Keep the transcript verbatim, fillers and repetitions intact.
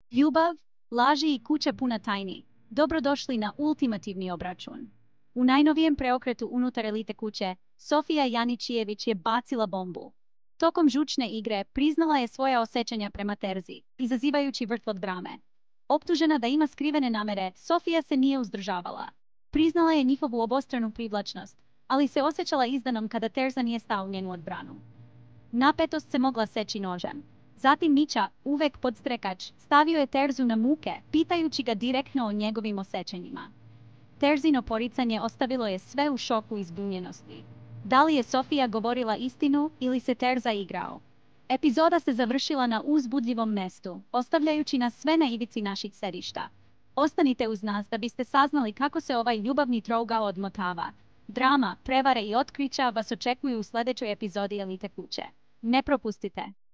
Ljubav, laži i kuća puna tajni. Dobrodošli na ultimativni obračun. U najnovijem preokretu unutar elite kuće, Sofija Janičijević je bacila bombu. Tokom žučne igre priznala je svoja osjećanja prema Terzi, izazivajući vrtlog drame. Optužena da ima skrivene namere, Sofija se nije uzdržavala. Priznala je njihovu obostranu privlačnost, ali se osjećala izdanom kada Terza nije stao u njenu odbranu. Napetost se mogla seći nožem. Zatim Mića, uvek podstrekač, stavio je Terzu na muke, pitajući ga direktno o njegovim osjećanjima. Terzino poricanje ostavilo je sve u šoku i zbunjenosti. Da li je Sofija govorila istinu ili se Terza igrao? Epizoda se završila na uzbudljivom mestu, ostavljajući nas sve na ivici naših sedišta. Ostanite uz nas da biste saznali kako se ovaj ljubavni trougao odmotava. Drama, prevare i otkrića vas očekuju u sljedećoj epizodi Elite kuće. Ne propustite!